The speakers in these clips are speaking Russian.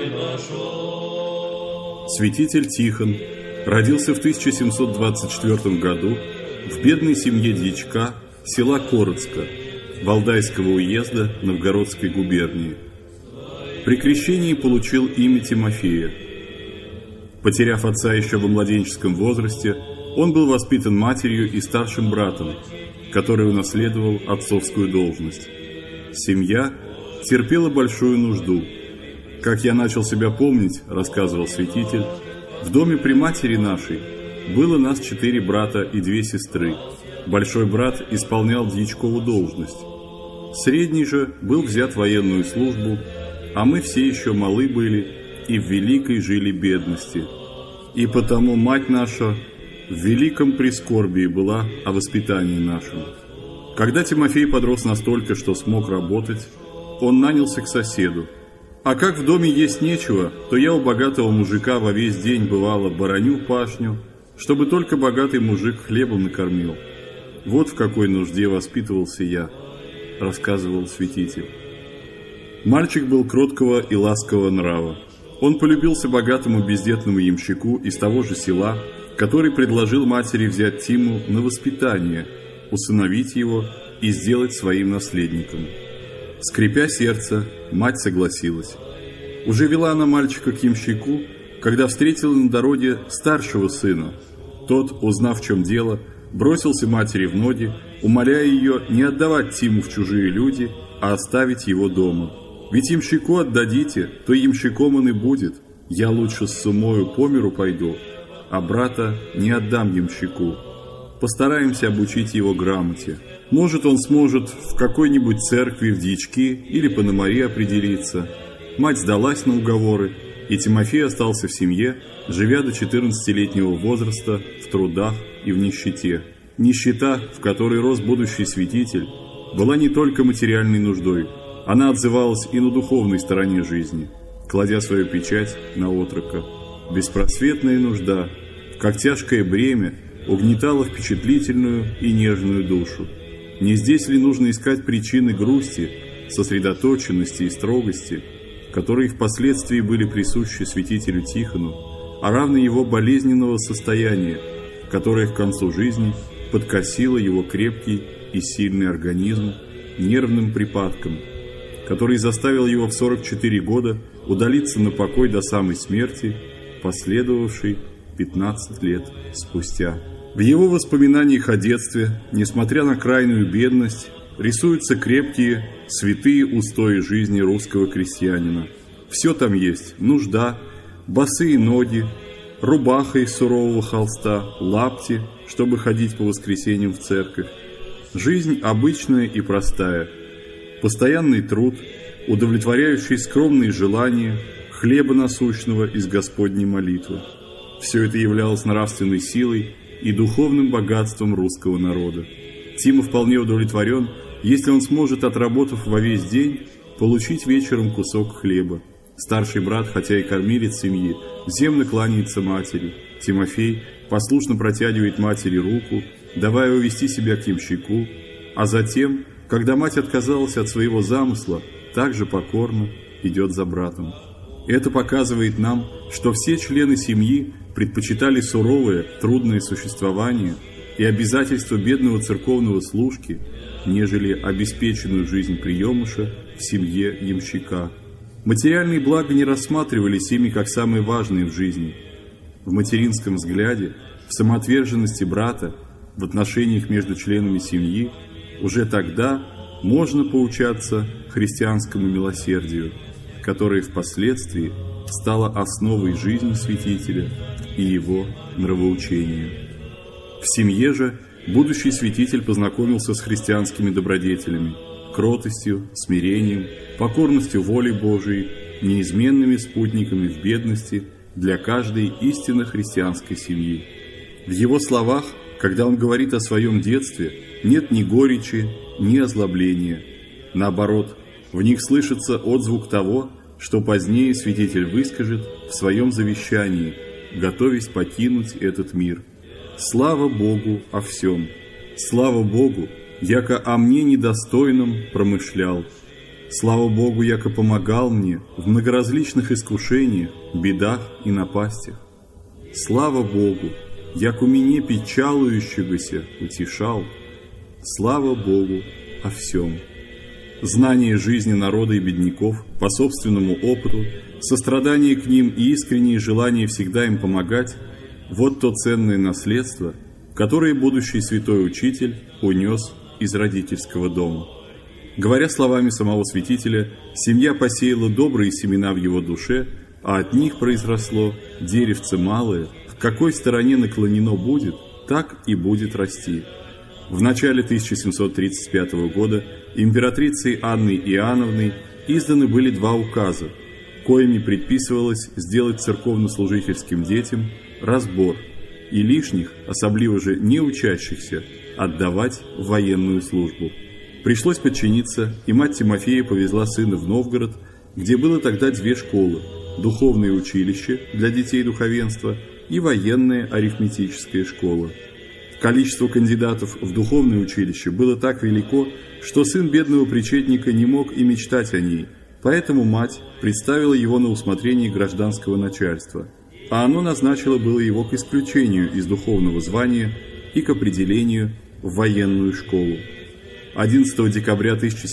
Святитель Тихон родился в 1724 году в бедной семье дьячка села Коротска Валдайского уезда Новгородской губернии. При крещении получил имя Тимофея. Потеряв отца еще во младенческом возрасте, он был воспитан матерью и старшим братом, который унаследовал отцовскую должность. Семья терпела большую нужду. «Как я начал себя помнить, — рассказывал святитель, — в доме при матери нашей было нас 4 брата и 2 сестры. Большой брат исполнял дьячкову должность. Средний же был взят в военную службу, а мы все еще малы были и в великой жили бедности. И потому мать наша в великом прискорбии была о воспитании нашем. Когда Тимофей подрос настолько, что смог работать, он нанялся к соседу. А как в доме есть нечего, то я у богатого мужика во весь день бывало бараню пашню, чтобы только богатый мужик хлебом накормил. Вот в какой нужде воспитывался я», — рассказывал святитель. Мальчик был кроткого и ласкового нрава. Он полюбился богатому бездетному ямщику из того же села, который предложил матери взять Тиму на воспитание, усыновить его и сделать своим наследником. Скрипя сердце, мать согласилась. Уже вела она мальчика к ямщику, когда встретила на дороге старшего сына. Тот, узнав, в чем дело, бросился матери в ноги, умоляя ее не отдавать Тиму в чужие люди, а оставить его дома. «Ведь ямщику отдадите, то ямщиком он и будет. Я лучше с сумою по миру пойду, а брата не отдам ямщику. Постараемся обучить его грамоте. Может, он сможет в какой-нибудь церкви в дьячки или Пономаре определиться». Мать сдалась на уговоры, и Тимофей остался в семье, живя до 14-летнего возраста в трудах и в нищете. Нищета, в которой рос будущий святитель, была не только материальной нуждой, она отзывалась и на духовной стороне жизни, кладя свою печать на отрока. Беспросветная нужда, как тяжкое бремя, угнетала впечатлительную и нежную душу. Не здесь ли нужно искать причины грусти, сосредоточенности и строгости, которые впоследствии были присущи святителю Тихону, а равно его болезненного состояния, которое к концу жизни подкосило его крепкий и сильный организм нервным припадком, который заставил его в 44 года удалиться на покой до самой смерти, последовавшей 15 лет спустя. В его воспоминаниях о детстве, несмотря на крайнюю бедность, рисуются крепкие, святые устои жизни русского крестьянина. Все там есть: нужда, босые ноги, рубаха из сурового холста, лапти, чтобы ходить по воскресеньям в церковь. Жизнь обычная и простая, постоянный труд, удовлетворяющий скромные желания, хлеба насущного из Господней молитвы. Все это являлось нравственной силой и духовным богатством русского народа. Тима вполне удовлетворен, если он сможет, отработав во весь день, получить вечером кусок хлеба. Старший брат, хотя и кормилец семьи, земно кланяется матери. Тимофей послушно протягивает матери руку, давая увести себя к ямщику, а затем, когда мать отказалась от своего замысла, также покорно идет за братом. Это показывает нам, что все члены семьи предпочитали суровое, трудное существование и обязательства бедного церковного служки, нежели обеспеченную жизнь приемыша в семье ямщика. Материальные блага не рассматривались ими как самые важные в жизни. В материнском взгляде, в самоотверженности брата, в отношениях между членами семьи уже тогда можно поучаться христианскому милосердию, которое впоследствии стало основой жизни святителя и его нравоучения. В семье же будущий святитель познакомился с христианскими добродетелями, кротостью, смирением, покорностью воле Божией, неизменными спутниками в бедности для каждой истинно христианской семьи. В его словах, когда он говорит о своем детстве, нет ни горечи, ни озлобления. Наоборот, в них слышится отзвук того, что позднее святитель выскажет в своем завещании, готовясь покинуть этот мир. «Слава Богу о всем! Слава Богу, яко о мне недостойном промышлял! Слава Богу, яко помогал мне в многоразличных искушениях, бедах и напастях. Слава Богу, яко мне печалующегося утешал. Слава Богу о всем. Знание жизни народа и бедняков по собственному опыту, сострадание к ним и искреннее желание всегда им помогать – вот то ценное наследство, которое будущий святой учитель унес из родительского дома. Говоря словами самого святителя, семья посеяла добрые семена в его душе, а от них произросло деревце малое, в какой стороне наклонено будет, так и будет расти. В начале 1735 года императрицей Анной Иоанновной изданы были 2 указа, коими предписывалось сделать церковнослужительским детям разбор и лишних, особливо же не учащихся, отдавать в военную службу. Пришлось подчиниться, и мать Тимофея повезла сына в Новгород, где было тогда 2 школы – духовное училище для детей духовенства и военная арифметическая школа. Количество кандидатов в духовное училище было так велико, что сын бедного причетника не мог и мечтать о ней, поэтому мать представила его на усмотрение гражданского начальства, а оно назначило было его к исключению из духовного звания и к определению в военную школу. 11 декабря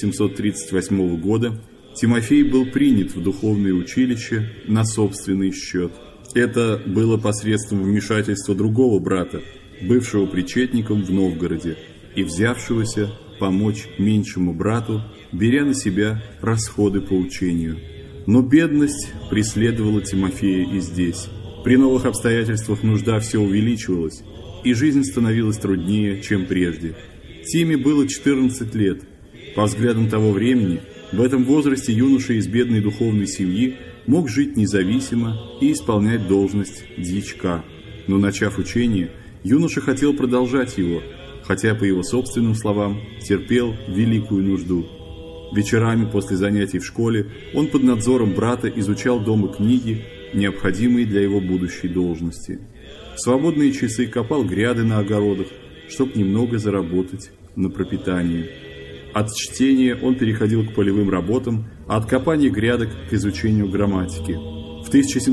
1738 года Тимофей был принят в духовное училище на собственный счет. Это было посредством вмешательства другого брата, бывшего причетником в Новгороде и взявшегося помочь меньшему брату, беря на себя расходы по учению. Но бедность преследовала Тимофея и здесь. При новых обстоятельствах нужда все увеличивалась, и жизнь становилась труднее, чем прежде. Тиме было 14 лет. По взглядам того времени, в этом возрасте юноша из бедной духовной семьи мог жить независимо и исполнять должность дьячка. Но, начав учение, юноша хотел продолжать его, хотя, по его собственным словам, терпел великую нужду. Вечерами после занятий в школе он под надзором брата изучал дома книги, необходимые для его будущей должности. В свободные часы копал гряды на огородах, чтобы немного заработать на пропитание. От чтения он переходил к полевым работам, а от копания грядок к изучению грамматики. В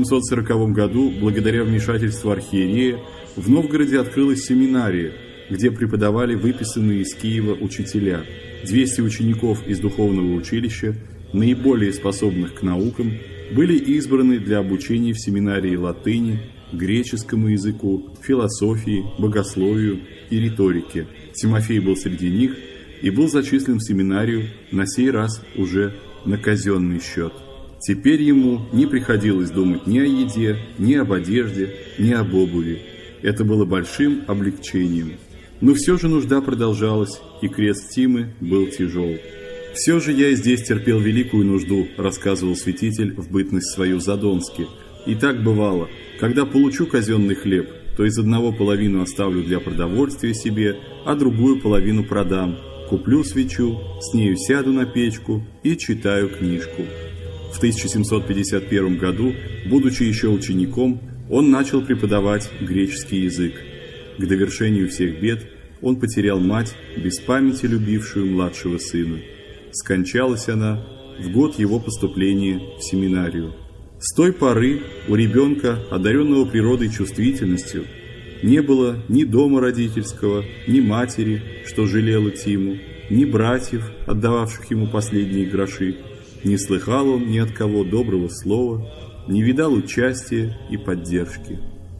1740 году, благодаря вмешательству архиерея, в Новгороде открылась семинария, где преподавали выписанные из Киева учителя. 200 учеников из духовного училища, наиболее способных к наукам, были избраны для обучения в семинарии латыни, греческому языку, философии, богословию и риторике. Тимофей был среди них и был зачислен в семинарию, на сей раз уже на казенный счет. Теперь ему не приходилось думать ни о еде, ни об одежде, ни об обуви. Это было большим облегчением. Но все же нужда продолжалась, и крест Тимы был тяжел. «Все же я и здесь терпел великую нужду», — рассказывал святитель в бытность свою в Задонске. «И так бывало, когда получу казенный хлеб, то из одного половину оставлю для продовольствия себе, а другую половину продам. Куплю свечу, с нею сяду на печку и читаю книжку». В 1751 году, будучи еще учеником, он начал преподавать греческий язык. К довершению всех бед он потерял мать, без памяти любившую младшего сына. Скончалась она в год его поступления в семинарию. С той поры у ребенка, одаренного природой чувствительностью, не было ни дома родительского, ни матери, что жалела Тиму, ни братьев, отдававших ему последние гроши. Не слыхал он ни от кого доброго слова, не видал участия и поддержки.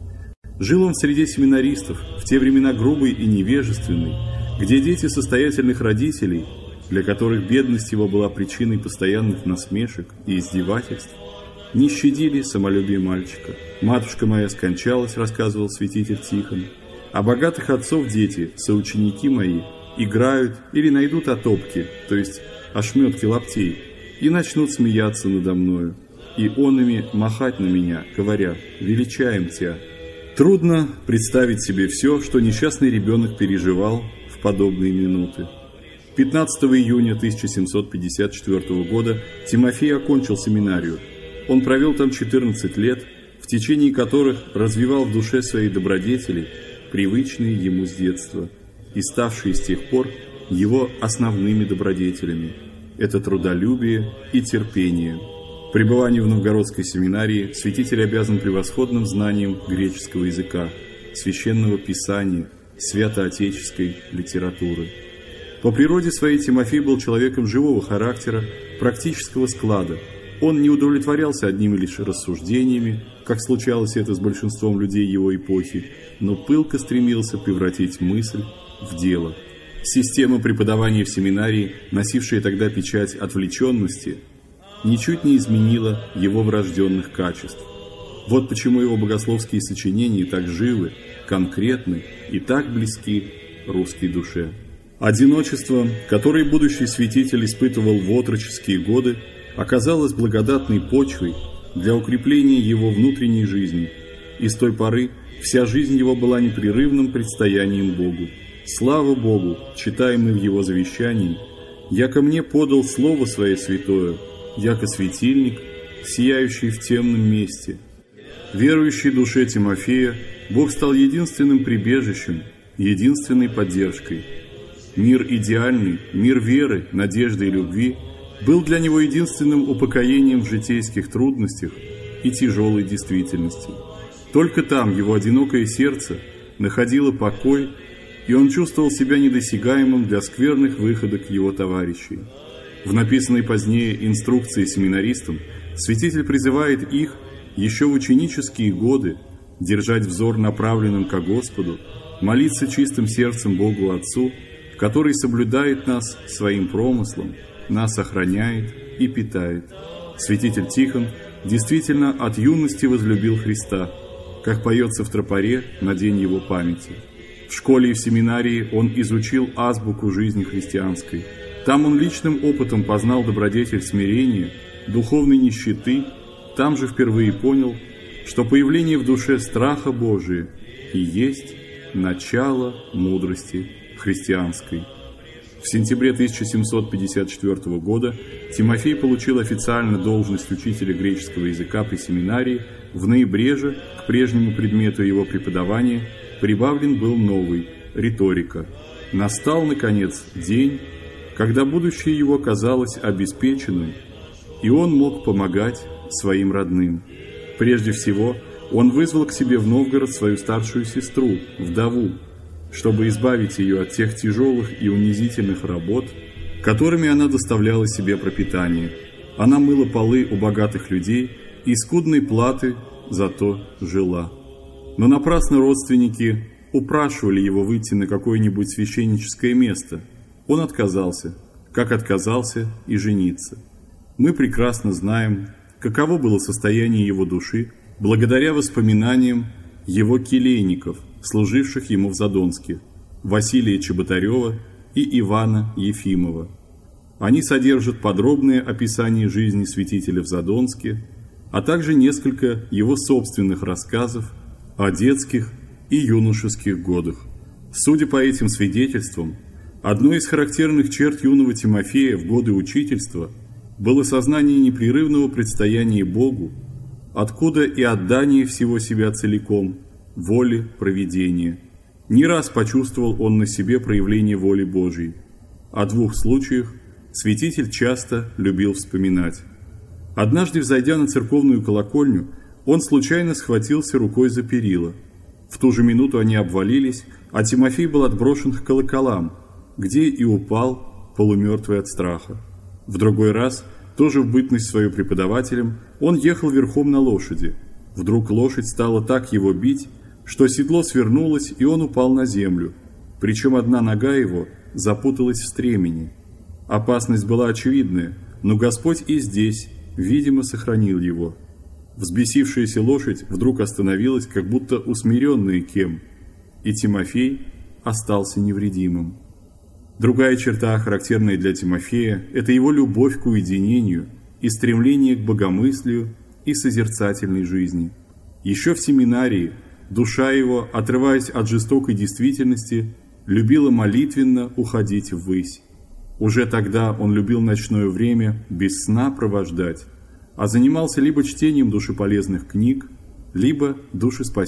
Жил он среди семинаристов, в те времена грубый и невежественный, где дети состоятельных родителей, для которых бедность его была причиной постоянных насмешек и издевательств, не щадили самолюбие мальчика. «Матушка моя скончалась», — рассказывал святитель Тихон, «а богатых отцов дети, соученики мои, играют или найдут отопки, то есть ошметки лаптей, и начнут смеяться надо мною, и онами махать на меня, говоря: величаем тебя». Трудно представить себе все, что несчастный ребенок переживал в подобные минуты. 15 июня 1754 года Тимофей окончил семинарию. Он провел там 14 лет, в течение которых развивал в душе свои добродетели, привычные ему с детства, и ставшие с тех пор его основными добродетелями. – это трудолюбие и терпение. Пребыванию в Новгородской семинарии святитель обязан превосходным знанием греческого языка, священного писания, святоотеческой литературы. По природе своей Тимофей был человеком живого характера, практического склада. Он не удовлетворялся одними лишь рассуждениями, как случалось это с большинством людей его эпохи, но пылко стремился превратить мысль в дело. Система преподавания в семинарии, носившая тогда печать отвлеченности, ничуть не изменила его врожденных качеств. Вот почему его богословские сочинения так живы, конкретны и так близки русской душе. Одиночество, которое будущий святитель испытывал в отроческие годы, оказалось благодатной почвой для укрепления его внутренней жизни, и с той поры вся жизнь его была непрерывным предстоянием Богу. Слава Богу, читаемый в его завещании, «Яко мне подал Слово Свое святое, яко светильник, сияющий в темном месте». Верующей душе Тимофея Бог стал единственным прибежищем, единственной поддержкой. Мир идеальный, мир веры, надежды и любви был для него единственным упокоением в житейских трудностях и тяжелой действительности. Только там его одинокое сердце находило покой, и он чувствовал себя недосягаемым для скверных выходок его товарищей. В написанной позднее инструкции семинаристам святитель призывает их еще в ученические годы держать взор направленным ко Господу, молиться чистым сердцем Богу Отцу, который соблюдает нас своим промыслом, нас охраняет и питает. Святитель Тихон действительно от юности возлюбил Христа, как поется в тропаре на день его памяти. В школе и в семинарии он изучил азбуку жизни христианской. Там он личным опытом познал добродетель смирения, духовной нищеты. Там же впервые понял, что появление в душе страха Божия и есть начало мудрости христианской. В сентябре 1754 года Тимофей получил официально должность учителя греческого языка при семинарии. В ноябре же к прежнему предмету его преподавания прибавлен был новый – риторика. Настал, наконец, день, когда будущее его казалось обеспеченным, и он мог помогать своим родным. Прежде всего, он вызвал к себе в Новгород свою старшую сестру, вдову, чтобы избавить ее от тех тяжелых и унизительных работ, которыми она доставляла себе пропитание. Она мыла полы у богатых людей и скудной платы зато жила. Но напрасно родственники упрашивали его выйти на какое-нибудь священническое место. Он отказался, как отказался и жениться. Мы прекрасно знаем, каково было состояние его души благодаря воспоминаниям его келейников, служивших ему в Задонске, Василия Чеботарева и Ивана Ефимова. Они содержат подробное описание жизни святителя в Задонске, а также несколько его собственных рассказов о детских и юношеских годах. Судя по этим свидетельствам, одной из характерных черт юного Тимофея в годы учительства было сознание непрерывного предстояния Богу, откуда и отдание всего себя целиком, воли провидения. Не раз почувствовал он на себе проявление воли Божьей. О двух случаях святитель часто любил вспоминать. Однажды, взойдя на церковную колокольню, он случайно схватился рукой за перила. В ту же минуту они обвалились, а Тимофей был отброшен к колоколам, где и упал, полумертвый от страха. В другой раз, тоже в бытность свою преподавателем, он ехал верхом на лошади. Вдруг лошадь стала так его бить, что седло свернулось, и он упал на землю. Причем одна нога его запуталась в стремени. Опасность была очевидная, но Господь и здесь, видимо, сохранил его. Взбесившаяся лошадь вдруг остановилась, как будто усмиренная кем, и Тимофей остался невредимым. Другая черта, характерная для Тимофея, это его любовь к уединению и стремление к богомыслию и созерцательной жизни. Еще в семинарии душа его, отрываясь от жестокой действительности, любила молитвенно уходить ввысь. Уже тогда он любил ночное время без сна провождать, а занимался либо чтением душеполезных книг, либо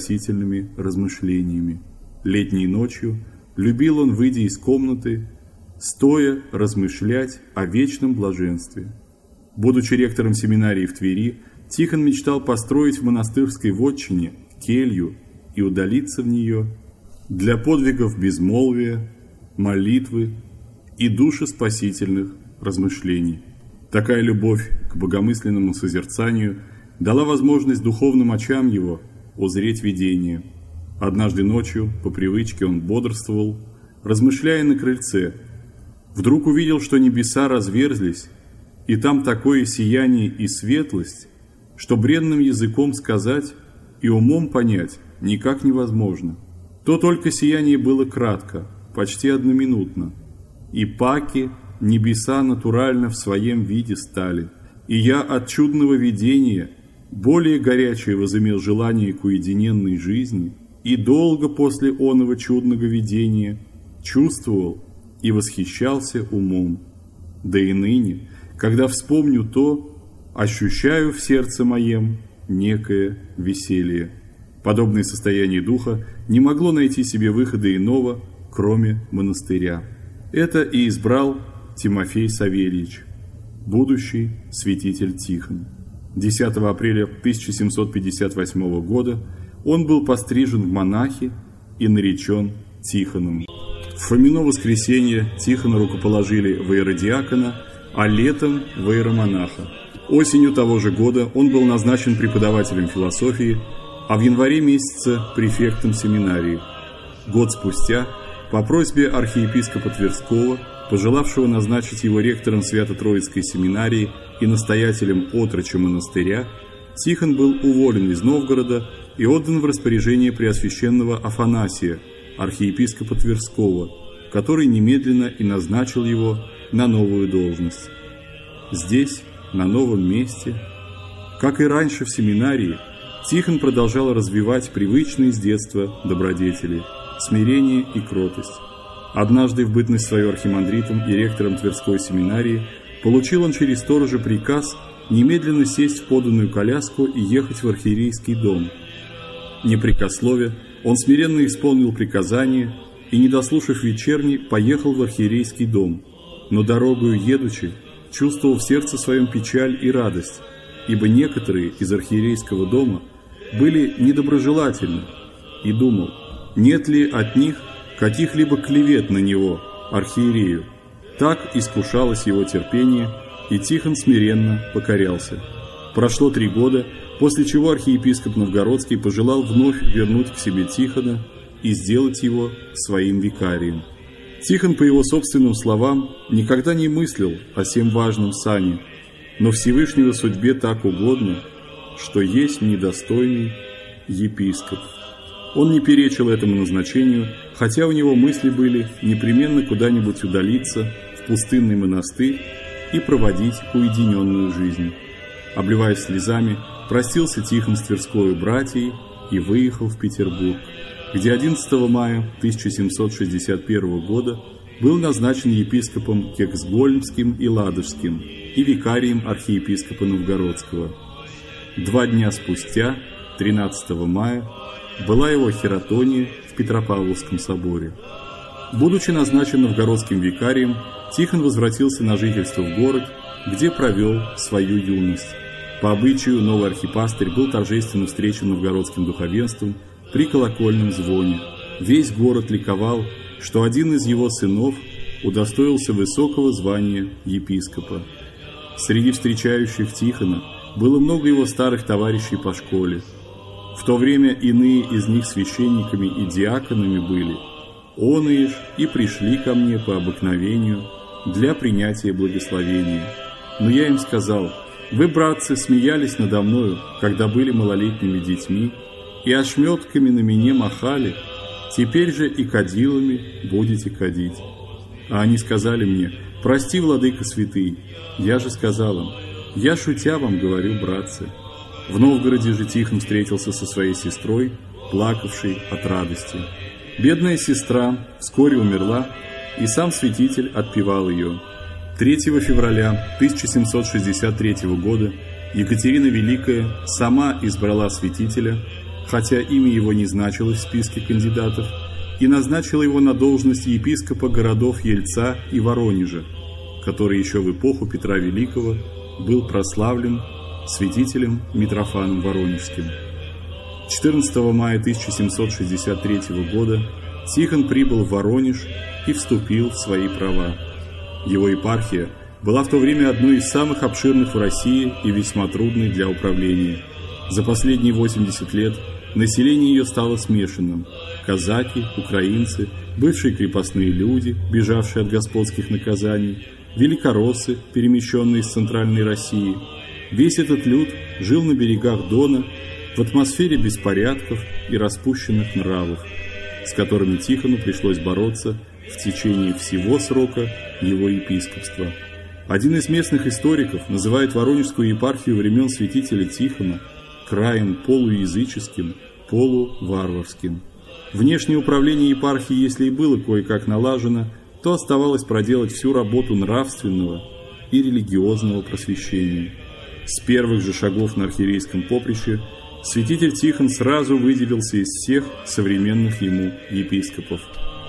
душеспасительными размышлениями. Летней ночью любил он, выйдя из комнаты, стоя размышлять о вечном блаженстве. Будучи ректором семинарии в Твери, Тихон мечтал построить в монастырской вотчине келью и удалиться в нее для подвигов безмолвия, молитвы и душеспасительных размышлений. Такая любовь к богомысленному созерцанию дала возможность духовным очам его узреть видение. Однажды ночью, по привычке, он бодрствовал, размышляя на крыльце. Вдруг увидел, что небеса разверзлись, и там такое сияние и светлость, что бренным языком сказать и умом понять никак невозможно. То только сияние было кратко, почти одноминутно. И паки небеса натурально в своем виде стали, и я от чудного видения более горячее возымел желание к уединенной жизни, и долго после оного чудного видения чувствовал и восхищался умом. Да и ныне, когда вспомню то, ощущаю в сердце моем некое веселье. Подобное состояние духа не могло найти себе выхода иного, кроме монастыря. Это и избрал Тимофей Савельич, будущий святитель Тихон. 10 апреля 1758 года он был пострижен в монахи и наречен Тихоном. В Фомино воскресенье Тихона рукоположили в иеродиакона, а летом в иеромонаха. Осенью того же года он был назначен преподавателем философии, а в январе месяце префектом семинарии. Год спустя, по просьбе архиепископа Тверского, пожелавшего назначить его ректором Свято-Троицкой семинарии и настоятелем отроча монастыря, Тихон был уволен из Новгорода и отдан в распоряжение преосвященного Афанасия, архиепископа Тверского, который немедленно и назначил его на новую должность. Здесь, на новом месте, как и раньше в семинарии, Тихон продолжал развивать привычные с детства добродетели, смирение и кротость. Однажды в бытность свою архимандритом и ректором Тверской семинарии получил он через сторожа приказ немедленно сесть в поданную коляску и ехать в архиерейский дом. Непрекослове, он смиренно исполнил приказание и, не дослушав вечерни, поехал в архиерейский дом, но дорогою едучи чувствовал в сердце своем печаль и радость, ибо некоторые из архиерейского дома были недоброжелательны, и думал, нет ли от них каких-либо клевет на него, архиерею. Так искушалось его терпение, и Тихон смиренно покорялся. Прошло 3 года, после чего архиепископ Новгородский пожелал вновь вернуть к себе Тихона и сделать его своим викарием. Тихон, по его собственным словам, никогда не мыслил о сем важном сане, но Всевышнего судьбе так угодно, что есть недостойный епископ. Он не перечил этому назначению, хотя у него мысли были непременно куда-нибудь удалиться в пустынный монастырь и проводить уединенную жизнь. Обливаясь слезами, простился Тихон с Тверской братьей и выехал в Петербург, где 11 мая 1761 года был назначен епископом Кексгольмским и Ладожским и викарием архиепископа Новгородского. 2 дня спустя, 13 мая, была его хератония в Петропавловском соборе. Будучи назначен новгородским викарием, Тихон возвратился на жительство в город, где провел свою юность. По обычаю новый архипастырь был торжественно встречен новгородским духовенством при колокольном звоне. Весь город ликовал, что один из его сынов удостоился высокого звания епископа. Среди встречающих Тихона было много его старых товарищей по школе. В то время иные из них священниками и диаконами были. Оные ж и пришли ко мне по обыкновению для принятия благословения. Но я им сказал: вы, братцы, смеялись надо мною, когда были малолетними детьми, и ошметками на меня махали, теперь же и кадилами будете кадить. А они сказали мне: прости, владыка святый. Я же сказал им: я шутя вам говорю, братцы. В Новгороде же Тихон встретился со своей сестрой, плакавшей от радости. Бедная сестра вскоре умерла, и сам святитель отпевал ее. 3 февраля 1763 года Екатерина Великая сама избрала святителя, хотя имя его не значилось в списке кандидатов, и назначила его на должность епископа городов Ельца и Воронежа, который еще в эпоху Петра Великого был прославлен святителем Митрофаном Воронежским. 14 мая 1763 года Тихон прибыл в Воронеж и вступил в свои права. Его епархия была в то время одной из самых обширных в России и весьма трудной для управления. За последние 80 лет население ее стало смешанным. Казаки, украинцы, бывшие крепостные люди, бежавшие от господских наказаний, великороссы, перемещенные из Центральной России. Весь этот люд жил на берегах Дона в атмосфере беспорядков и распущенных нравов, с которыми Тихону пришлось бороться в течение всего срока его епископства. Один из местных историков называет Воронежскую епархию времен святителя Тихона краем полуязыческим, полуварварским. Внешнее управление епархией, если и было кое-как налажено, то оставалось проделать всю работу нравственного и религиозного просвещения. С первых же шагов на архиерейском поприще святитель Тихон сразу выделился из всех современных ему епископов.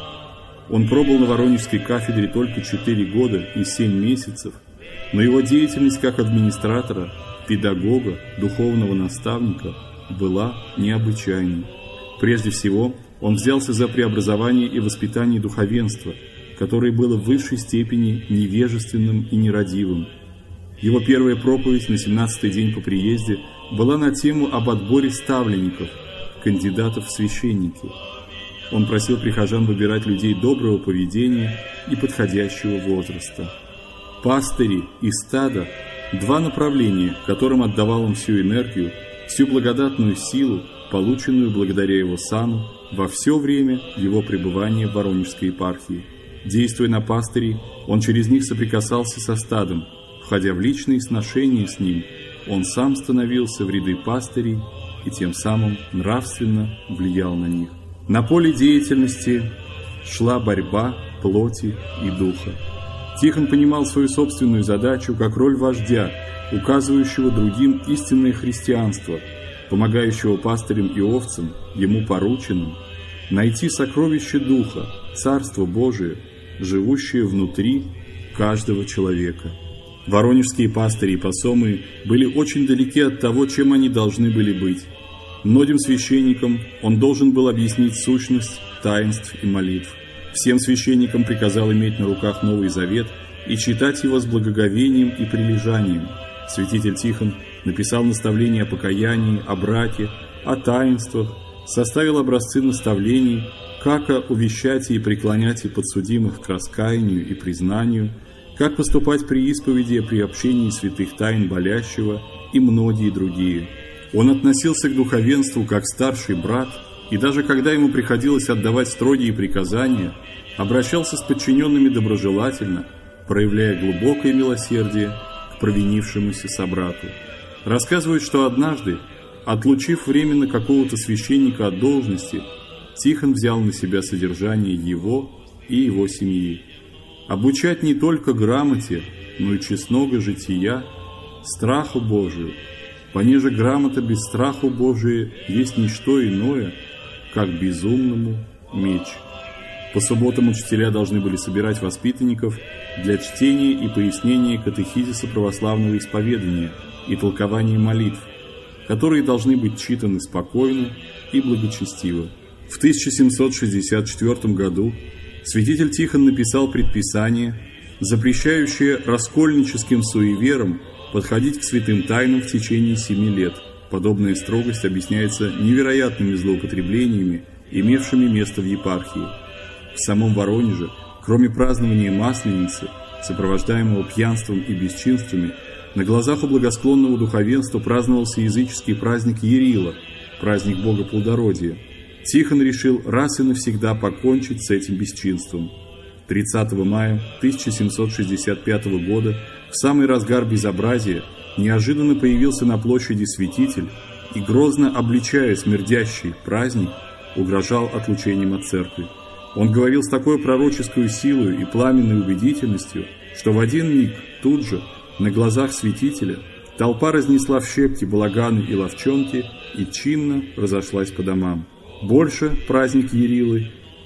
Он пробыл на Воронежской кафедре только 4 года и 7 месяцев, но его деятельность как администратора, педагога, духовного наставника была необычайной. Прежде всего, он взялся за преобразование и воспитание духовенства, которое было в высшей степени невежественным и нерадивым. Его первая проповедь на 17-й день по приезде была на тему об отборе ставленников, кандидатов в священники. Он просил прихожан выбирать людей доброго поведения и подходящего возраста. Пастыри и стадо – два направления, которым отдавал он всю энергию, всю благодатную силу, полученную благодаря его сану во все время его пребывания в Воронежской епархии. Действуя на пастырей, он через них соприкасался со стадом. Входя в личные сношения с ним, он сам становился в ряды пастырей и тем самым нравственно влиял на них. На поле деятельности шла борьба плоти и духа. Тихон понимал свою собственную задачу как роль вождя, указывающего другим истинное христианство, помогающего пастырям и овцам, ему порученным, найти сокровище духа, Царство Божие, живущее внутри каждого человека. Воронежские пастыри и посомы были очень далеки от того, чем они должны были быть. Многим священникам он должен был объяснить сущность таинств и молитв. Всем священникам приказал иметь на руках Новый Завет и читать его с благоговением и прилежанием. Святитель Тихон написал наставления о покаянии, о браке, о таинствах, составил образцы наставлений, как увещать и преклонять и подсудимых к раскаянию и признанию, как поступать при исповеди и при общении святых тайн болящего и многие другие. Он относился к духовенству как старший брат, и даже когда ему приходилось отдавать строгие приказания, обращался с подчиненными доброжелательно, проявляя глубокое милосердие к провинившемуся собрату. Рассказывают, что однажды, отлучив временно какого-то священника от должности, Тихон взял на себя содержание его и его семьи. Обучать не только грамоте, но и честного жития, страху Божию, понеже грамота без страху Божия есть не что иное, как безумному меч. По субботам учителя должны были собирать воспитанников для чтения и пояснения катехизиса православного исповедания и толкования молитв, которые должны быть читаны спокойно и благочестиво. В 1764 году святитель Тихон написал предписание, запрещающее раскольническим суеверам подходить к святым тайнам в течение 7 лет. Подобная строгость объясняется невероятными злоупотреблениями, имевшими место в епархии. В самом Воронеже, кроме празднования Масленицы, сопровождаемого пьянством и бесчинствами, на глазах у благосклонного духовенства праздновался языческий праздник Ярила, праздник Бога плодородия. Тихон решил раз и навсегда покончить с этим бесчинством. 30 мая 1765 года, в самый разгар безобразия, неожиданно появился на площади святитель и, грозно обличая смердящий праздник, угрожал отлучением от церкви. Он говорил с такой пророческой силой и пламенной убедительностью, что в один миг тут же, на глазах святителя, толпа разнесла в щепки балаганы и ловчонки и чинно разошлась по домам. Больше праздник Ярилы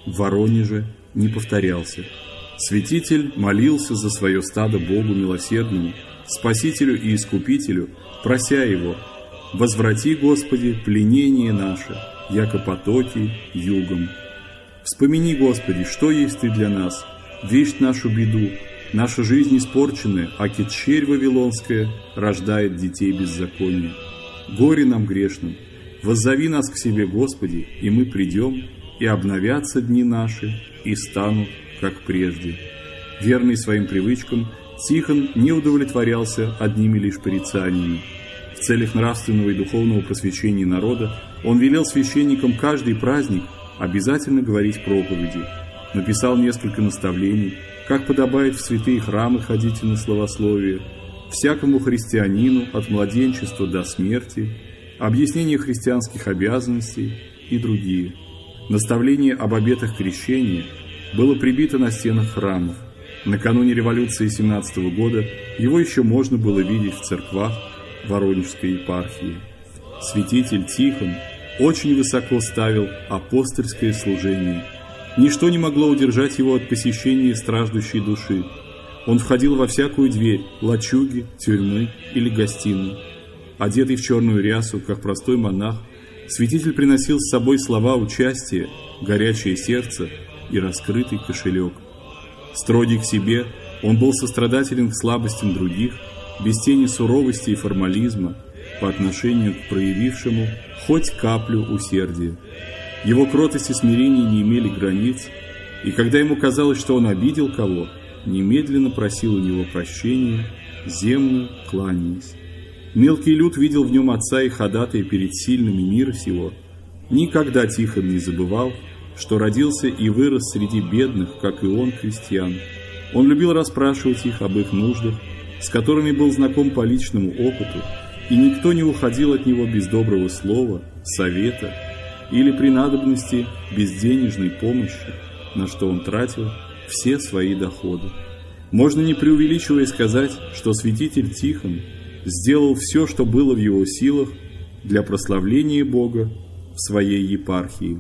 в Воронеже не повторялся. Святитель молился за свое стадо Богу милосердному, Спасителю и Искупителю, прося Его: «Возврати, Господи, пленение наше, яко потоки югом. Вспомини, Господи, что есть Ты для нас, вещь нашу беду, наша жизнь испорченная, аки червь вавилонская рождает детей беззакония. Горе нам грешным, воззови нас к себе, Господи, и мы придем, и обновятся дни наши, и станут, как прежде». Верный своим привычкам, Тихон не удовлетворялся одними лишь порицаниями. В целях нравственного и духовного просвещения народа он велел священникам каждый праздник обязательно говорить проповеди, написал несколько наставлений, как подобает в святые храмы ходить на славословие, всякому христианину от младенчества до смерти, объяснение христианских обязанностей и другие. Наставление об обетах крещения было прибито на стенах храмов. Накануне революции 17 года его еще можно было видеть в церквах Воронежской епархии. Святитель Тихон очень высоко ставил апостольское служение. Ничто не могло удержать его от посещения страждущей души. Он входил во всякую дверь лачуги, тюрьмы или гостиной. Одетый в черную рясу, как простой монах, святитель приносил с собой слова участия, горячее сердце и раскрытый кошелек. Строгий к себе, он был сострадателен к слабостям других, без тени суровости и формализма по отношению к проявившему хоть каплю усердия. Его кротость и смирение не имели границ, и когда ему казалось, что он обидел кого, немедленно просил у него прощения, земно кланяясь. Мелкий люд видел в нем отца и ходатая перед сильными мира сего. Никогда Тихон не забывал, что родился и вырос среди бедных, как и он, крестьян. Он любил расспрашивать их об их нуждах, с которыми был знаком по личному опыту, и никто не уходил от него без доброго слова, совета или при надобности без денежной помощи, на что он тратил все свои доходы. Можно не преувеличивая сказать, что святитель Тихон сделал все, что было в его силах для прославления Бога в своей епархии.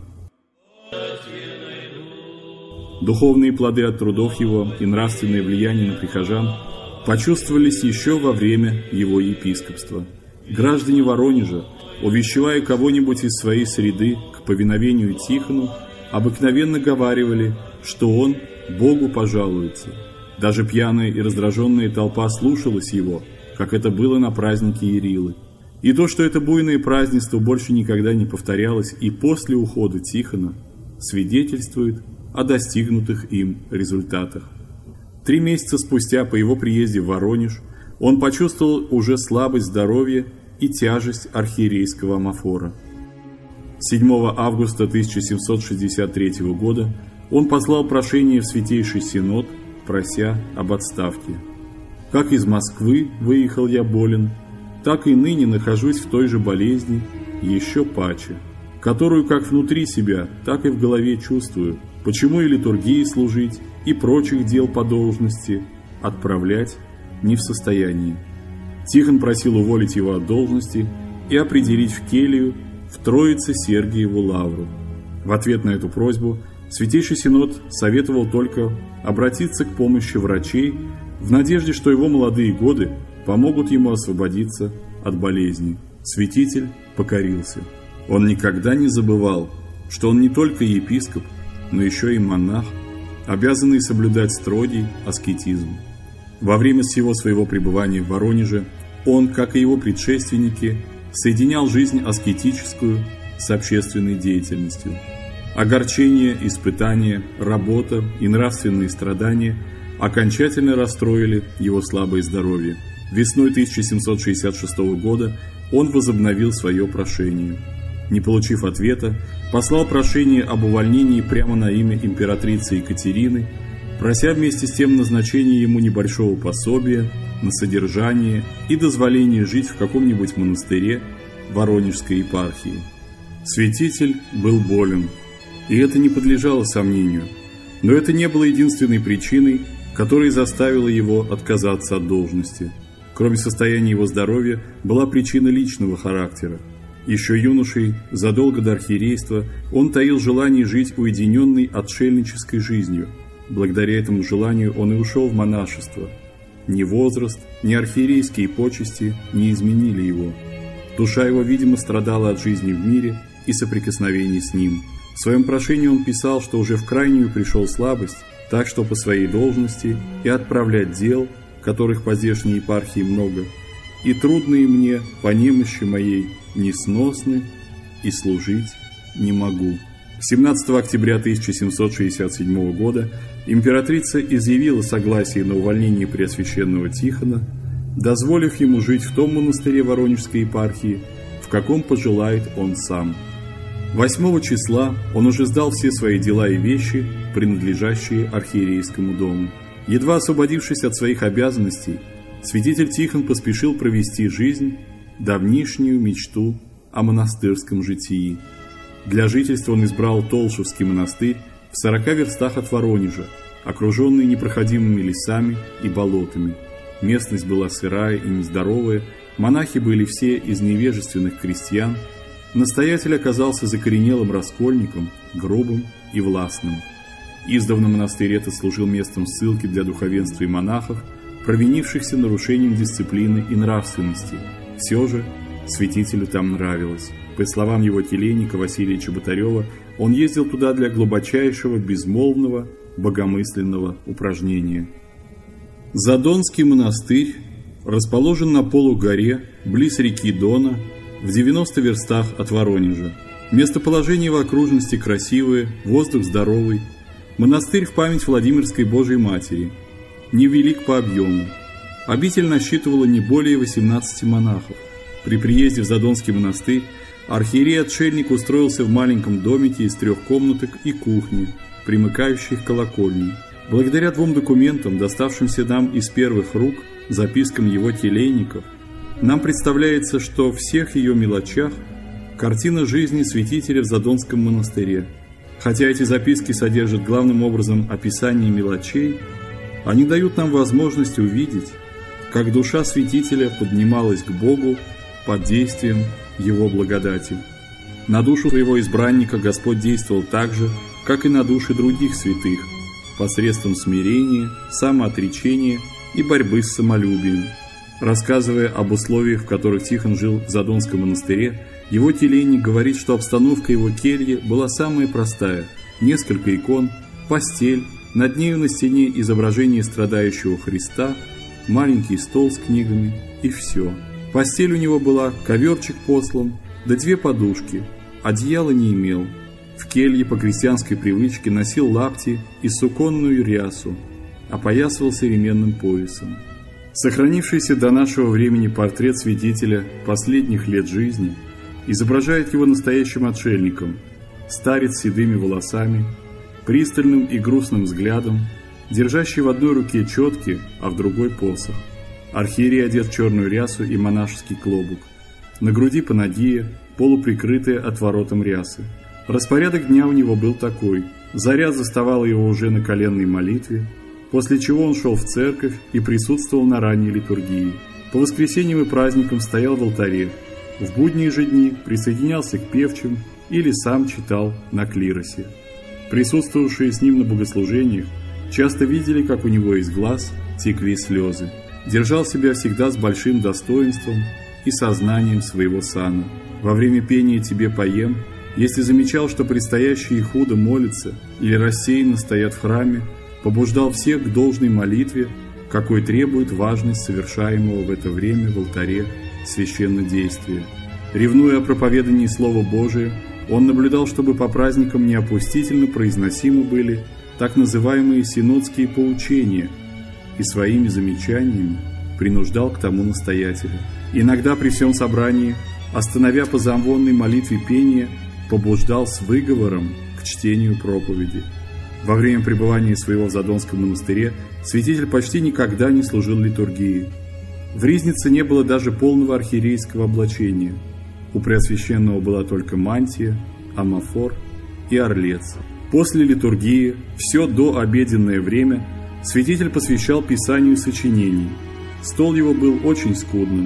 Духовные плоды от трудов его и нравственное влияние на прихожан почувствовались еще во время его епископства. Граждане Воронежа, увещевая кого-нибудь из своей среды к повиновению Тихону, обыкновенно говаривали, что он Богу пожалуется. Даже пьяная и раздраженная толпа слушалась его, как это было на празднике Ярилы. И то, что это буйное празднество больше никогда не повторялось и после ухода Тихона, свидетельствует о достигнутых им результатах. 3 месяца спустя по его приезде в Воронеж он почувствовал уже слабость здоровья и тяжесть архиерейского амафора. 7 августа 1763 года он послал прошение в Святейший Синод, прося об отставке. «Как из Москвы выехал я болен, так и ныне нахожусь в той же болезни, еще паче, которую как внутри себя, так и в голове чувствую, почему и литургии служить, и прочих дел по должности отправлять не в состоянии». Тихон просил уволить его от должности и определить в келью в Троице-Сергиеву лавру. В ответ на эту просьбу Святейший Синод советовал только обратиться к помощи врачей в надежде, что его молодые годы помогут ему освободиться от болезни. Святитель покорился. Он никогда не забывал, что он не только епископ, но еще и монах, обязанный соблюдать строгий аскетизм. Во время всего своего пребывания в Воронеже он, как и его предшественники, соединял жизнь аскетическую с общественной деятельностью. Огорчения, испытания, работа и нравственные страдания окончательно расстроили его слабое здоровье. Весной 1766 года он возобновил свое прошение. Не получив ответа, послал прошение об увольнении прямо на имя императрицы Екатерины, прося вместе с тем назначения ему небольшого пособия на содержание и дозволение жить в каком-нибудь монастыре Воронежской епархии. Святитель был болен, и это не подлежало сомнению, но это не было единственной причиной, которая заставила его отказаться от должности. Кроме состояния его здоровья, была причина личного характера. Еще юношей, задолго до архиерейства, он таил желание жить уединенной отшельнической жизнью. Благодаря этому желанию он и ушел в монашество. Ни возраст, ни архиерейские почести не изменили его. Душа его, видимо, страдала от жизни в мире и соприкосновений с ним. В своем прошении он писал, что уже в крайнюю пришел слабость, так что по своей должности и отправлять дел, которых по здешней епархии много, и трудные мне по немощи моей несносны, и служить не могу. 17 октября 1767 года императрица изъявила согласие на увольнение Преосвященного Тихона, дозволив ему жить в том монастыре Воронежской епархии, в каком пожелает он сам. 8 числа он уже сдал все свои дела и вещи, принадлежащие архиерейскому дому. Едва освободившись от своих обязанностей, святитель Тихон поспешил провести жизнь, давнишнюю мечту о монастырском житии. Для жительства он избрал Толшевский монастырь в 40 верстах от Воронежа, окруженный непроходимыми лесами и болотами. Местность была сырая и нездоровая, монахи были все из невежественных крестьян. Настоятель оказался закоренелым раскольником, грубым и властным. Издавна монастырь этот служил местом ссылки для духовенства и монахов, провинившихся нарушением дисциплины и нравственности. Все же святителю там нравилось. По словам его келейника Василия Чеботарева, он ездил туда для глубочайшего, безмолвного, богомысленного упражнения. Задонский монастырь расположен на полугоре, близ реки Дона, в 90 верстах от Воронежа. Местоположение в окружности красивое, воздух здоровый. Монастырь в память Владимирской Божией Матери. Невелик по объему. Обитель насчитывала не более 18 монахов. При приезде в Задонский монастырь архиерей-отшельник устроился в маленьком домике из 3 комнаток и кухни, примыкающих к колокольне. Благодаря 2 документам, доставшимся нам из первых рук, запискам его келейников, нам представляется, что в всех ее мелочах картина жизни святителя в Задонском монастыре. Хотя эти записки содержат главным образом описание мелочей, они дают нам возможность увидеть, как душа святителя поднималась к Богу под действием Его благодати. На душу своего избранника Господь действовал так же, как и на души других святых, посредством смирения, самоотречения и борьбы с самолюбием. Рассказывая об условиях, в которых Тихон жил в Задонском монастыре, его келейник говорит, что обстановка его кельи была самая простая: несколько икон, постель, над нею на стене изображение страдающего Христа, маленький стол с книгами и все. Постель у него была, коверчик послан, да 2 подушки, одеяла не имел. В келье по крестьянской привычке носил лапти и суконную рясу, опоясывался ременным поясом. Сохранившийся до нашего времени портрет святителя последних лет жизни изображает его настоящим отшельником, старец с седыми волосами, пристальным и грустным взглядом, держащий в одной руке четки, а в другой посох. Архиерей одет в черную рясу и монашеский клобук. На груди панагия, полуприкрытая отворотом рясы. Распорядок дня у него был такой: заря заставала его уже на коленной молитве, после чего он шел в церковь и присутствовал на ранней литургии. По воскресеньям и праздникам стоял в алтаре. В будние же дни присоединялся к певчим или сам читал на клиросе. Присутствовавшие с ним на богослужениях часто видели, как у него из глаз текли слезы. Держал себя всегда с большим достоинством и сознанием своего сана. Во время пения «Тебе поем», если замечал, что предстоящие худо молятся или рассеянно стоят в храме, побуждал всех к должной молитве, какой требует важность совершаемого в это время в алтаре священнодействия. Ревнуя о проповедании Слова Божия, он наблюдал, чтобы по праздникам неопустительно произносимы были так называемые синодские поучения, и своими замечаниями принуждал к тому настоятеля. Иногда при всем собрании, остановя по замвонной молитве пение, побуждал с выговором к чтению проповеди. Во время пребывания своего в Задонском монастыре святитель почти никогда не служил литургии. В ризнице не было даже полного архиерейского облачения. У Преосвященного была только мантия, амафор и орлец. После литургии, все до обеденное время, святитель посвящал писанию сочинений. Стол его был очень скудным.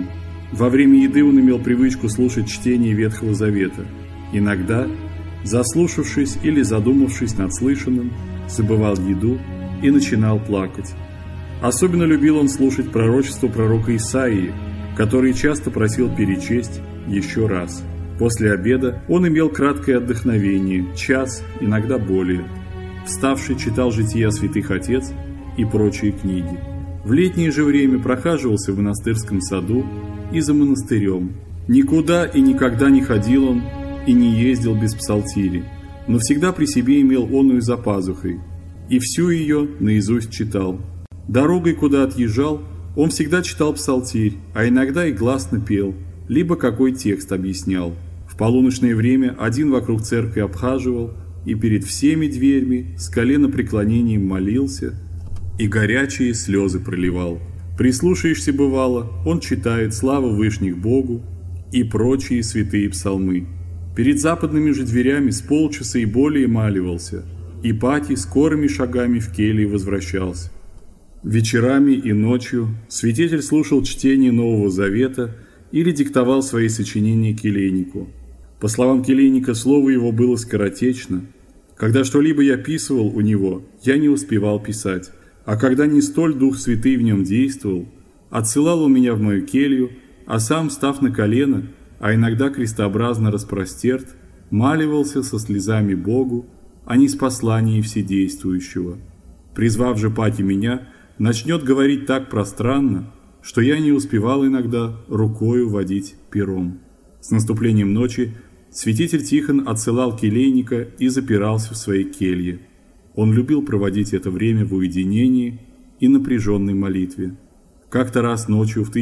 Во время еды он имел привычку слушать чтение Ветхого Завета. Иногда, заслушавшись или задумавшись над слышанным, забывал еду и начинал плакать. Особенно любил он слушать пророчество пророка Исаии, который часто просил перечесть еще раз. После обеда он имел краткое отдохновение, час, иногда более. Вставший читал жития святых отец и прочие книги. В летнее же время прохаживался в монастырском саду и за монастырем. Никуда и никогда не ходил он и не ездил без псалтири, но всегда при себе имел оную за пазухой, и всю ее наизусть читал. Дорогой, куда отъезжал, он всегда читал псалтирь, а иногда и гласно пел, либо какой текст объяснял. В полуночное время один вокруг церкви обхаживал и перед всеми дверьми с коленопреклонением молился и горячие слезы проливал. Прислушаешься, бывало, он читает «Слава Вышних Богу» и прочие святые псалмы. Перед западными же дверями с полчаса и более маливался, и пати скорыми шагами в келью возвращался. Вечерами и ночью святитель слушал чтение Нового Завета или диктовал свои сочинения келейнику. По словам келейника, слово его было скоротечно. Когда что-либо я писывал у него, я не успевал писать, а когда не столь Дух Святый в нем действовал, отсылал он меня в мою келью, а сам, став на колено, а иногда крестообразно распростерт, маливался со слезами Богу, а не с посланием Вседействующего. Призвав же пати меня, начнет говорить так пространно, что я не успевал иногда рукою водить пером. С наступлением ночи святитель Тихон отсылал келейника и запирался в своей келье. Он любил проводить это время в уединении и напряженной молитве. Как-то раз ночью в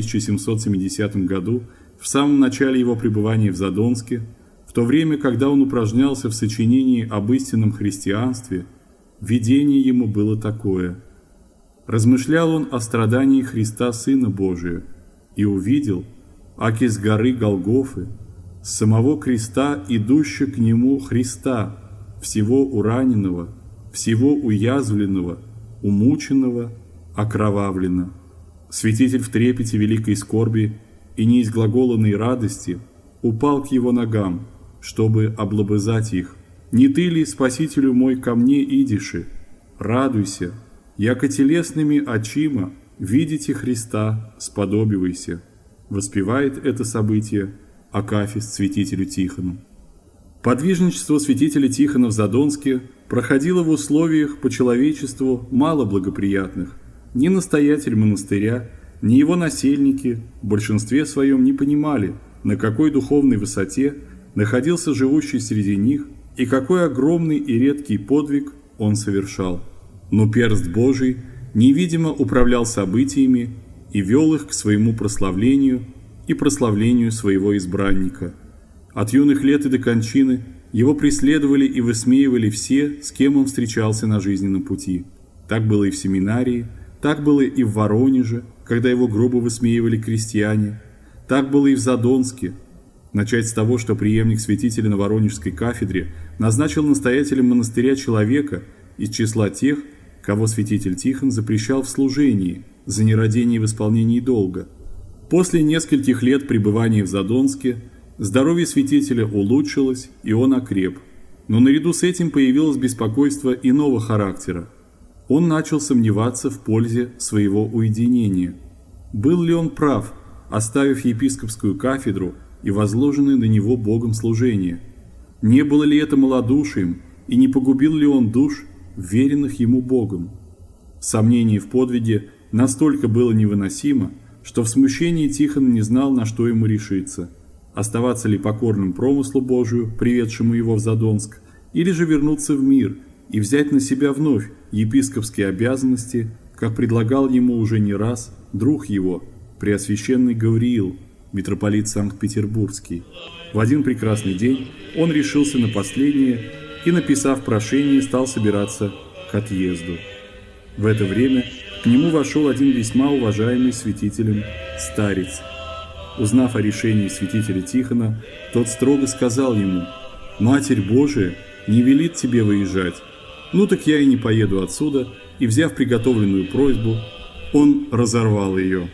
1770 году, в самом начале его пребывания в Задонске, в то время, когда он упражнялся в сочинении об истинном христианстве, видение ему было такое. Размышлял он о страдании Христа Сына Божия и увидел, аки с горы Голгофы, с самого креста, идущего к нему Христа, всего ураненного, всего уязвленного, умученного, окровавлено. Святитель в трепете великой скорби и неизглаголанной радости упал к его ногам, чтобы облобызать их. «Не ты ли, Спасителю мой, ко мне идиши? Радуйся, яко телесными очима видите Христа, сподобивайся». Воспевает это событие акафист святителю Тихону. Подвижничество святителя Тихона в Задонске проходило в условиях по человечеству мало благоприятных. Ни настоятель монастыря, ни его насельники в большинстве своем не понимали, на какой духовной высоте находился живущий среди них и какой огромный и редкий подвиг он совершал. Но перст Божий невидимо управлял событиями и вел их к своему прославлению и прославлению своего избранника. От юных лет и до кончины его преследовали и высмеивали все, с кем он встречался на жизненном пути. Так было и в семинарии, так было и в Воронеже, когда его грубо высмеивали крестьяне, так было и в Задонске. Начать с того, что преемник святителя на Воронежской кафедре назначил настоятелем монастыря человека из числа тех, кого святитель Тихон запрещал в служении за нерадение в исполнении долга. После нескольких лет пребывания в Задонске здоровье святителя улучшилось, и он окреп. Но наряду с этим появилось беспокойство иного характера. Он начал сомневаться в пользе своего уединения. Был ли он прав, оставив епископскую кафедру и возложенное на него Богом служение? Не было ли это малодушием, и не погубил ли он душ, веренных ему Богом? Сомнение в подвиге настолько было невыносимо, что в смущении Тихон не знал, на что ему решиться. Оставаться ли покорным промыслу Божию, приведшему его в Задонск, или же вернуться в мир и взять на себя вновь епископские обязанности, как предлагал ему уже не раз друг его, преосвященный Гавриил, митрополит Санкт-Петербургский. В один прекрасный день он решился на последнее и, написав прошение, стал собираться к отъезду. В это время к нему вошел один весьма уважаемый святителем старец. Узнав о решении святителя Тихона, тот строго сказал ему: «Матерь Божия не велит тебе выезжать. Ну так я и не поеду отсюда», и, взяв приготовленную просьбу, он разорвал ее.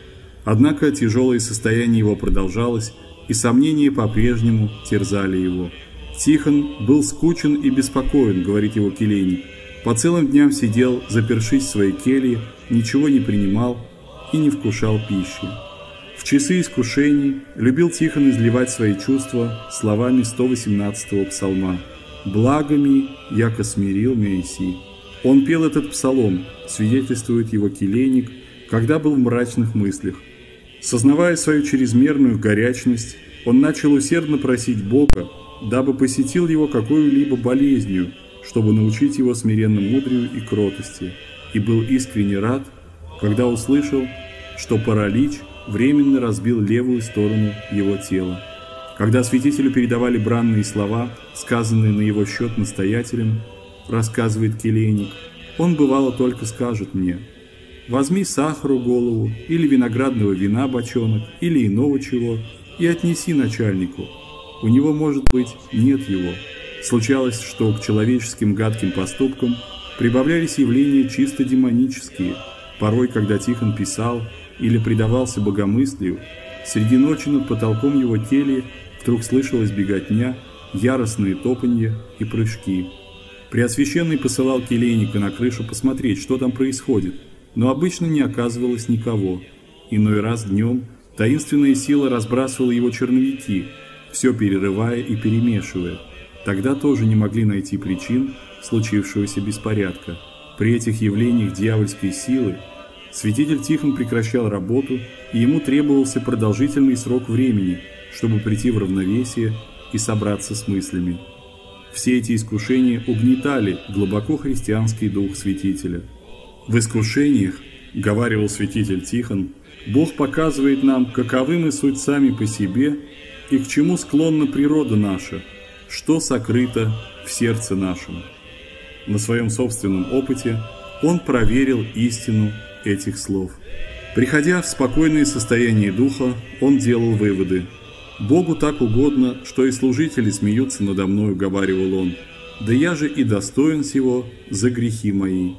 Однако тяжелое состояние его продолжалось, и сомнения по-прежнему терзали его. Тихон был скучен и беспокоен, говорит его келейник. По целым дням сидел, запершись в своей келье, ничего не принимал и не вкушал пищи. В часы искушений любил Тихон изливать свои чувства словами 118-го псалма «Благами, яко смирил мя иси». Он пел этот псалом, свидетельствует его келейник, когда был в мрачных мыслях. Сознавая свою чрезмерную горячность, он начал усердно просить Бога, дабы посетил его какой-либо болезнью, чтобы научить его смиренно-мудрию и кротости, и был искренне рад, когда услышал, что паралич временно разбил левую сторону его тела. Когда святителю передавали бранные слова, сказанные на его счет настоятелем, рассказывает келейник, он бывало только скажет мне: возьми сахару голову, или виноградного вина бочонок, или иного чего, и отнеси начальнику. У него, может быть, нет его. Случалось, что к человеческим гадким поступкам прибавлялись явления чисто демонические. Порой, когда Тихон писал или предавался богомыслию, среди ночи над потолком его кельи вдруг слышалась беготня, яростные топанье и прыжки. Преосвященный посылал келейника на крышу посмотреть, что там происходит, но обычно не оказывалось никого. Иной раз днем таинственная сила разбрасывала его черновики, все перерывая и перемешивая. Тогда тоже не могли найти причин случившегося беспорядка. При этих явлениях дьявольской силы святитель Тихон прекращал работу, и ему требовался продолжительный срок времени, чтобы прийти в равновесие и собраться с мыслями. Все эти искушения угнетали глубоко христианский дух святителя. В искушениях, говаривал святитель Тихон, Бог показывает нам, каковы мы суть сами по себе и к чему склонна природа наша, что сокрыто в сердце нашем. На своем собственном опыте он проверил истину этих слов. Приходя в спокойное состояние духа, он делал выводы. «Богу так угодно, что и служители смеются надо мною», — говаривал он, «да я же и достоин сего за грехи мои.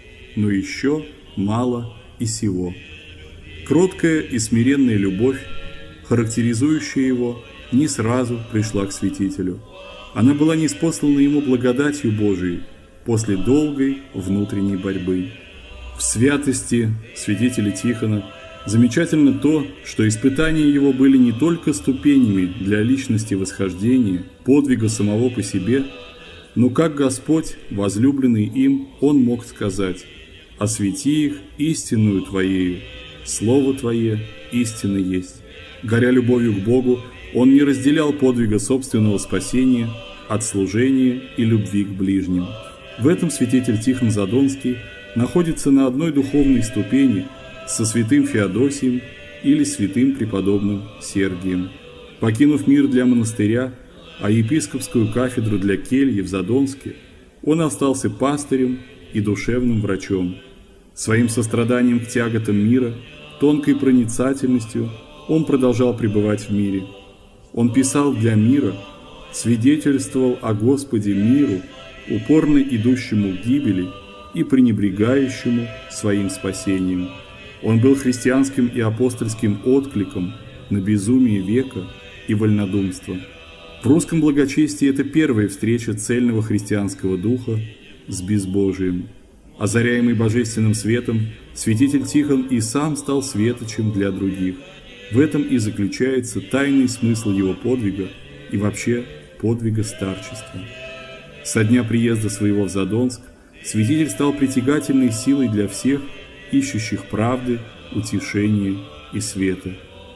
Но еще мало и сего». Кроткая и смиренная любовь, характеризующая его, не сразу пришла к святителю. Она была ниспослана ему благодатью Божией после долгой внутренней борьбы. В святости святителя Тихона замечательно то, что испытания его были не только ступенями для личности восхождения, подвига самого по себе, но как Господь, возлюбленный им, он мог сказать: «Освети их истинную Твоею, Слово Твое истина есть». Горя любовью к Богу, он не разделял подвига собственного спасения от служения и любви к ближним. В этом святитель Тихон Задонский находится на одной духовной ступени со святым Феодосием или святым преподобным Сергием. Покинув мир для монастыря, а епископскую кафедру для кельи в Задонске, он остался пастырем и душевным врачом. Своим состраданием к тяготам мира, тонкой проницательностью он продолжал пребывать в мире. Он писал для мира, свидетельствовал о Господе миру, упорно идущему к гибели и пренебрегающему своим спасением. Он был христианским и апостольским откликом на безумие века и вольнодумство. В русском благочестии это первая встреча цельного христианского духа с безбожием. Озаряемый божественным светом, святитель Тихон и сам стал светочем для других. В этом и заключается тайный смысл его подвига и вообще подвига старчества. Со дня приезда своего в Задонск святитель стал притягательной силой для всех, ищущих правды, утешения и света.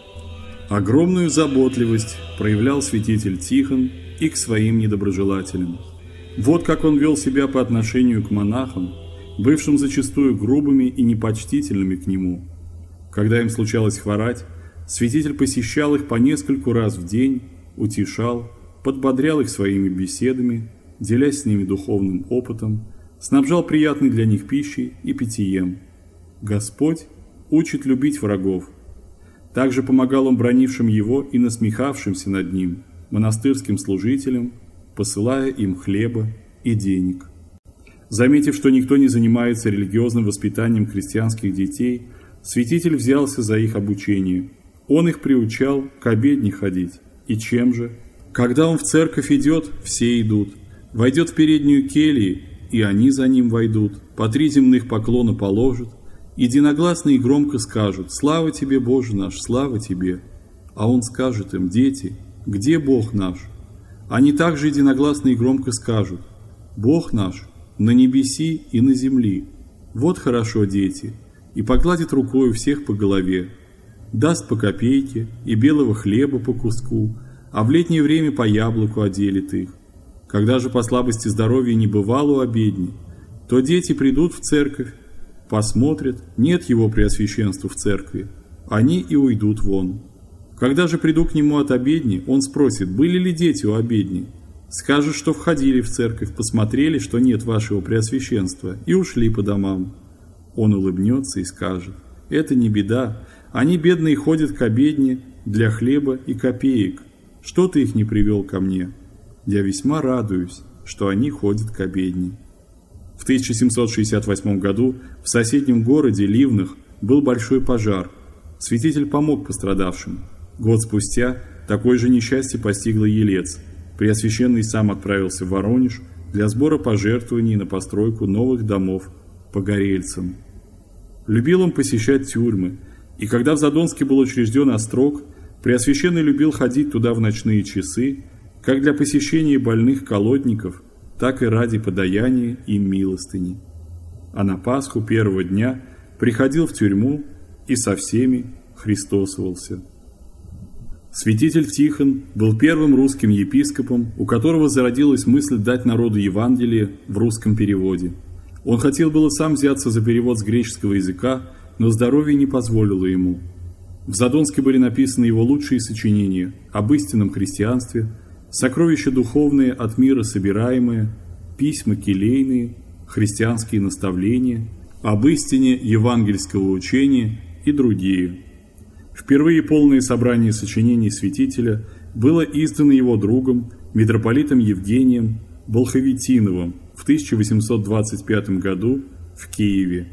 Огромную заботливость проявлял святитель Тихон и к своим недоброжелателям. Вот как он вел себя по отношению к монахам, бывшим зачастую грубыми и непочтительными к нему. Когда им случалось хворать, святитель посещал их по нескольку раз в день, утешал, подбодрял их своими беседами, делясь с ними духовным опытом, снабжал приятной для них пищей и питьем. Господь учит любить врагов. Также помогал он бранившим его и насмехавшимся над ним, монастырским служителям, посылая им хлеба и денег. Заметив, что никто не занимается религиозным воспитанием христианских детей, Святитель взялся за их обучение. Он их приучал к обедне ходить. И чем же? Когда он в церковь идет, все идут. Войдет в переднюю келью, и они за ним войдут. По 3 земных поклона положат. Единогласно и громко скажут: «Слава тебе, Боже наш, слава тебе!» А он скажет им: «Дети, где Бог наш?» Они также единогласно и громко скажут: «Бог наш на небеси и на земли». Вот хорошо, дети, и погладит рукою всех по голове, даст по копейке и белого хлеба по куску, а в летнее время по яблоку отделит их. Когда же по слабости здоровья не бывало у обедни, то дети придут в церковь, посмотрят, нет его преосвященства в церкви, они и уйдут вон. Когда же приду к нему от обедни, он спросит: были ли дети у обедни? Скажут, что входили в церковь, посмотрели, что нет вашего преосвященства, и ушли по домам. Он улыбнется и скажет: это не беда, они, бедные, ходят к обедне для хлеба и копеек. Что ты их не привел ко мне? Я весьма радуюсь, что они ходят к обедне. В 1768 году в соседнем городе Ливнах был большой пожар. Святитель помог пострадавшим. Год спустя такое же несчастье постигло Елец. Преосвященный сам отправился в Воронеж для сбора пожертвований на постройку новых домов погорельцам. Любил он посещать тюрьмы, и когда в Задонске был учрежден острог, Преосвященный любил ходить туда в ночные часы, как для посещения больных колодников, так и ради подаяния им милостыни. А на Пасху первого дня приходил в тюрьму и со всеми христосовался. Святитель Тихон был первым русским епископом, у которого зародилась мысль дать народу Евангелие в русском переводе. Он хотел было сам взяться за перевод с греческого языка, но здоровье не позволило ему. В Задонске были написаны его лучшие сочинения об истинном христианстве, сокровища духовные от мира собираемые, письма келейные, христианские наставления, об истине евангельского учения и другие. Впервые полное собрание сочинений святителя было издано его другом, митрополитом Евгением Болховитиновым в 1825 году в Киеве.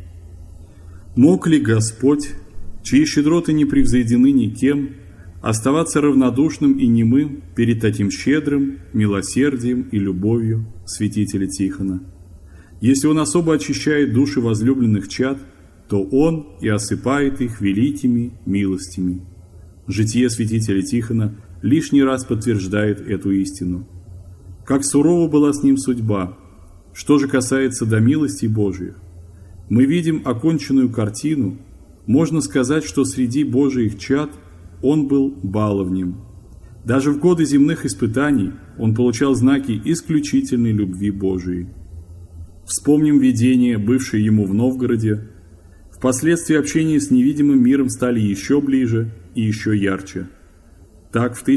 Мог ли Господь, чьи щедроты не превзойдены никем, оставаться равнодушным и немым перед таким щедрым милосердием и любовью святителя Тихона? Если он особо очищает души возлюбленных чад, то он и осыпает их великими милостями. Житие святителя Тихона лишний раз подтверждает эту истину. Как сурова была с ним судьба. Что же касается до милостей Божиих, мы видим оконченную картину. Можно сказать, что среди Божиих чад он был баловнем. Даже в годы земных испытаний он получал знаки исключительной любви Божией. Вспомним видение, бывшее ему в Новгороде. Впоследствии общение с невидимым миром стали еще ближе и еще ярче. Так, в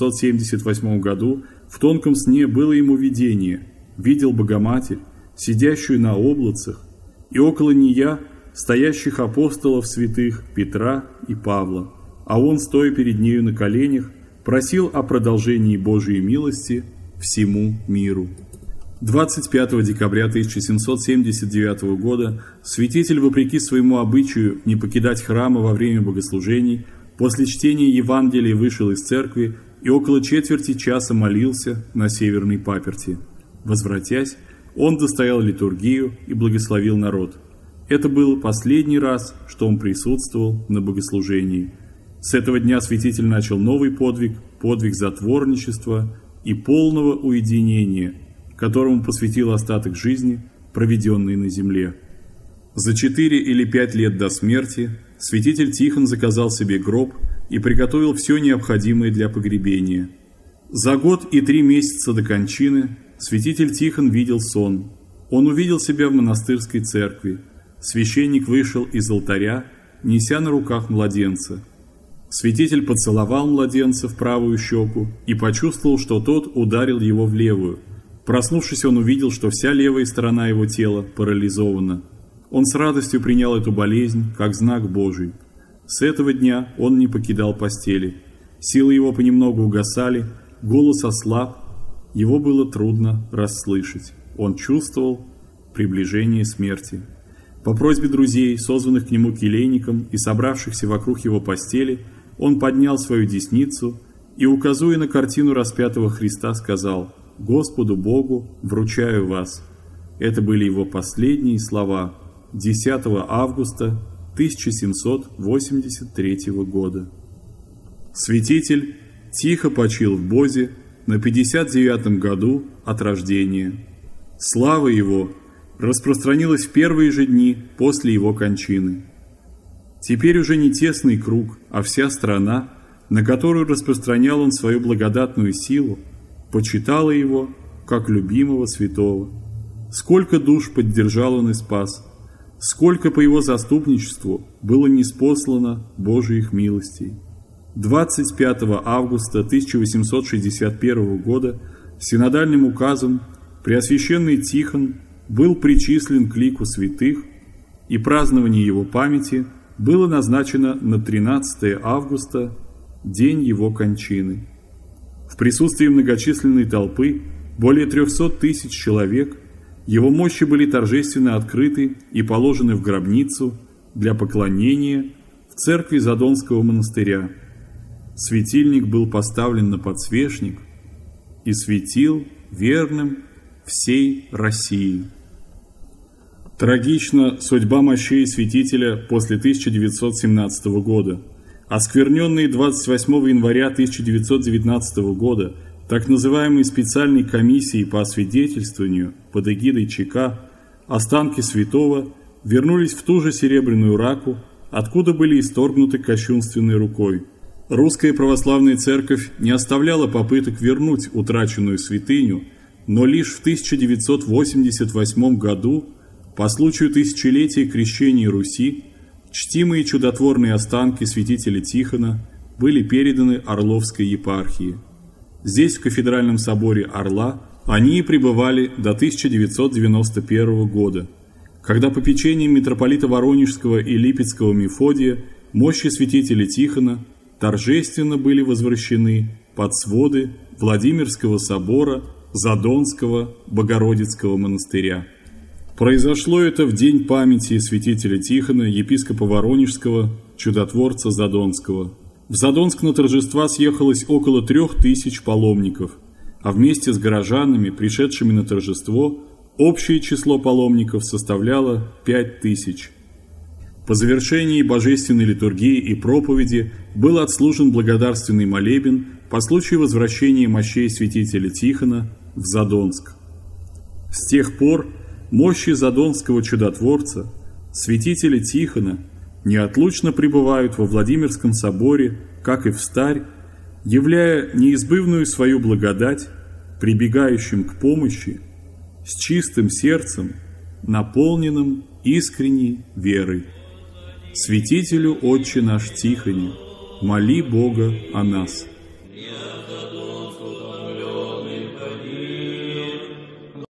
1778 году в тонком сне было ему видение. Видел Богоматерь, сидящую на облацах, и около нея стоящих апостолов святых Петра и Павла, а он, стоя перед нею на коленях, просил о продолжении Божией милости всему миру. 25 декабря 1779 года святитель, вопреки своему обычаю не покидать храма во время богослужений, после чтения Евангелия вышел из церкви и около четверти часа молился на северной паперти. Возвратясь, он достоял литургию и благословил народ. Это был последний раз, что он присутствовал на богослужении. С этого дня святитель начал новый подвиг, подвиг затворничества и полного уединения, которому посвятил остаток жизни, проведенный на земле. За 4 или 5 лет до смерти святитель Тихон заказал себе гроб и приготовил все необходимое для погребения. За год и 3 месяца до кончины святитель Тихон видел сон. Он увидел себя в монастырской церкви. Священник вышел из алтаря, неся на руках младенца. Святитель поцеловал младенца в правую щеку и почувствовал, что тот ударил его в левую. Проснувшись, он увидел, что вся левая сторона его тела парализована. Он с радостью принял эту болезнь как знак Божий. С этого дня он не покидал постели. Силы его понемногу угасали, голос ослаб, его было трудно расслышать. Он чувствовал приближение смерти. По просьбе друзей, созванных к нему келейником и собравшихся вокруг его постели, он поднял свою десницу и, указуя на картину распятого Христа, сказал: «Господу Богу вручаю вас». Это были его последние слова 10 августа 1783 года. Святитель тихо почил в Бозе на 59-м году от рождения. Слава его распространилась в первые же дни после его кончины. Теперь уже не тесный круг, а вся страна, на которую распространял он свою благодатную силу, почитала его как любимого святого. Сколько душ поддержал он и спас, сколько по его заступничеству было ниспослано Божиих милостей. 25 августа 1861 года синодальным указом Преосвященный Тихон был причислен к лику святых, и празднование его памяти было назначено на 13 августа, день его кончины. В присутствии многочисленной толпы, более 300 тысяч человек, его мощи были торжественно открыты и положены в гробницу для поклонения в церкви Задонского монастыря. Светильник был поставлен на подсвечник и светил верным всей России. Трагична судьба мощей святителя после 1917 года. Оскверненные 28 января 1919 года так называемой специальной комиссией по освидетельствованию под эгидой ЧК останки святого вернулись в ту же Серебряную Раку, откуда были исторгнуты кощунственной рукой. Русская православная церковь не оставляла попыток вернуть утраченную святыню, но лишь в 1988 году, по случаю тысячелетия крещения Руси, чтимые чудотворные останки святителя Тихона были переданы Орловской епархии. Здесь, в кафедральном соборе Орла, они и пребывали до 1991 года, когда попечением митрополита Воронежского и Липецкого Мефодия мощи святителя Тихона торжественно были возвращены под своды Владимирского собора Задонского Богородицкого монастыря. Произошло это в день памяти святителя Тихона, епископа Воронежского, чудотворца Задонского. В Задонск на торжества съехалось около 3000 паломников, а вместе с горожанами, пришедшими на торжество, общее число паломников составляло 5000. По завершении божественной литургии и проповеди был отслужен благодарственный молебен по случаю возвращения мощей святителя Тихона в Задонск. С тех пор мощи Задонского чудотворца, святителя Тихона, неотлучно пребывают во Владимирском соборе, как и встарь, являя неизбывную свою благодать прибегающим к помощи с чистым сердцем, наполненным искренней верой. Святителю Отче наш Тихоне, моли Бога о нас.